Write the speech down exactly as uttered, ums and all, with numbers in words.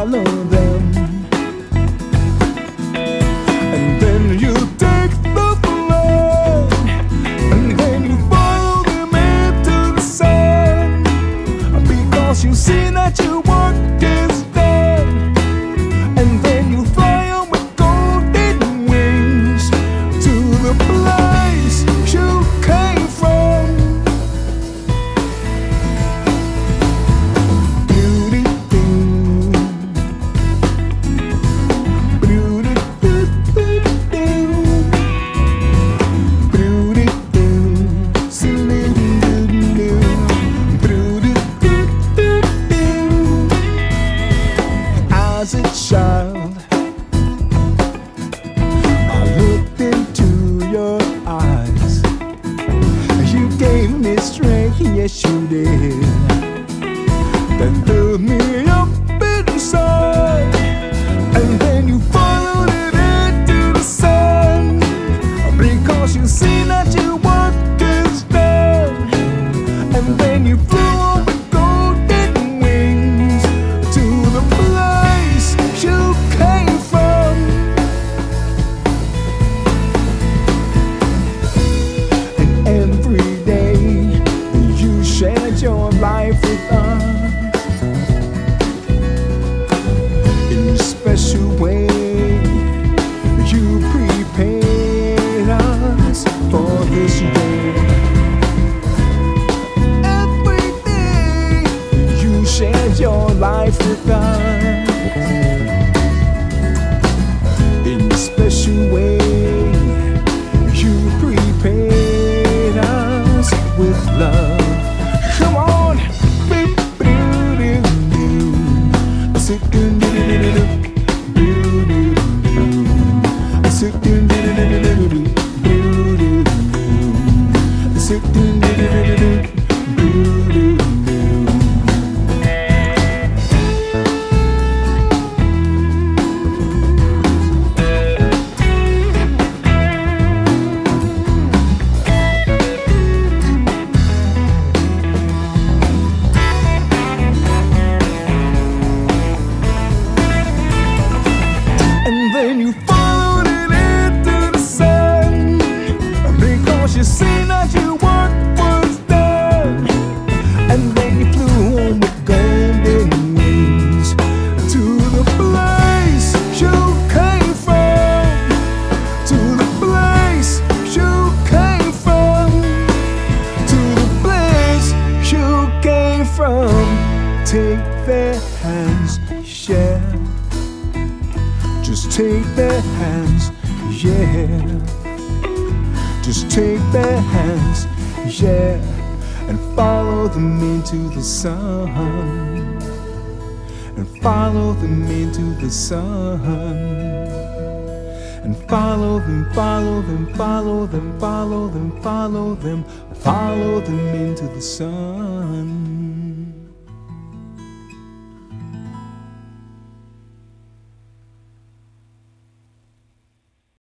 follow them. And then you take the flame, and then you follow them into the sun, because you see that your work is done. And then you fly on with golden wings to the place you came from. As a child, I looked into your eyes. You gave me strength, yes you did. That filled me up inside. And then you followed it into the sun, because you see that your work is done. And then you flew on with golden wings to the place you came from. And every day you shared your life with us in a special way. You prepared us for this day. Every day you shared your life with us in a special way. You prepared us with love. Come on. Then you followed it into the sun, because you seen that your work was done. And then you flew home with golden wings to the place you came from. To the place you came from. To the place you came from. Take their hands, share. Just take their hands, yeah. Just take their hands, yeah. And follow them into the sun. And follow them into the sun. And follow them, follow them, follow them, follow them, follow them, follow them into the sun.